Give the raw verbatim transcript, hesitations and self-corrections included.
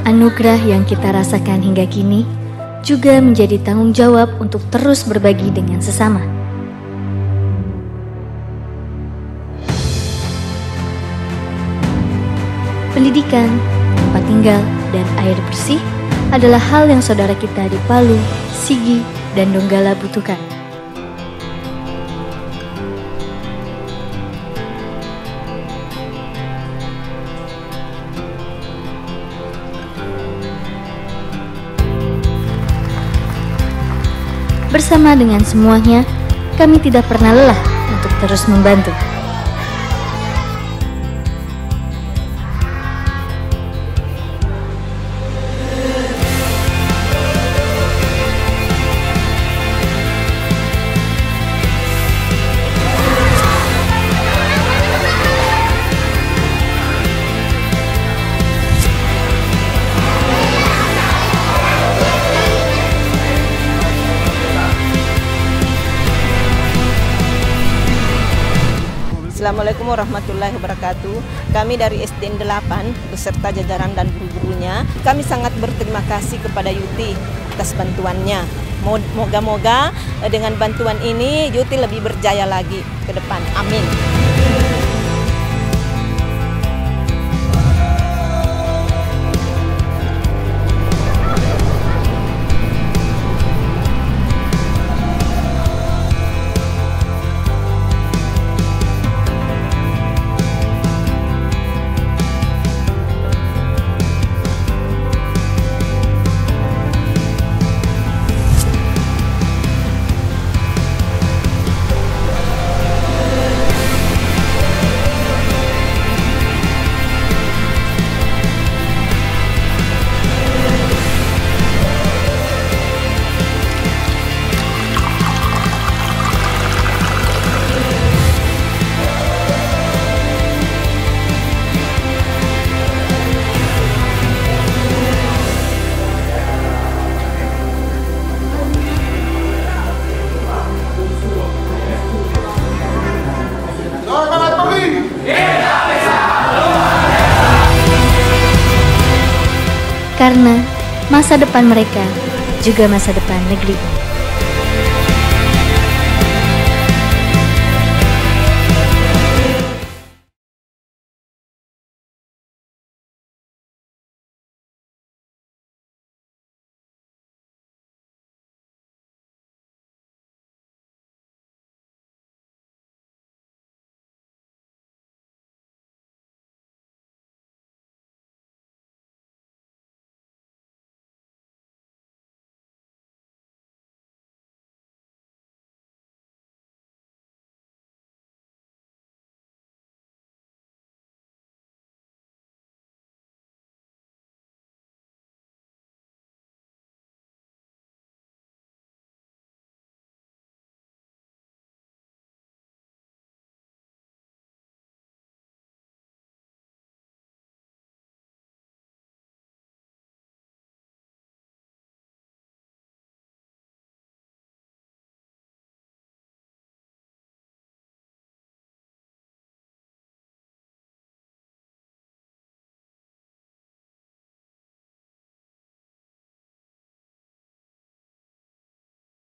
Anugerah yang kita rasakan hingga kini juga menjadi tanggung jawab untuk terus berbagi dengan sesama. Pendidikan, tempat tinggal, dan air bersih adalah hal yang saudara kita di Palu, Sigi, dan Donggala butuhkan. Bersama dengan semuanya, kami tidak pernah lelah untuk terus membantu. Assalamualaikum warahmatullahi wabarakatuh. Kami dari S D N delapan beserta jajaran dan guru-gurunya, kami sangat berterima kasih kepada Yuti atas bantuannya. Moga-moga dengan bantuan ini Yuti lebih berjaya lagi ke depan. Amin. Karena masa depan mereka juga masa depan negeri.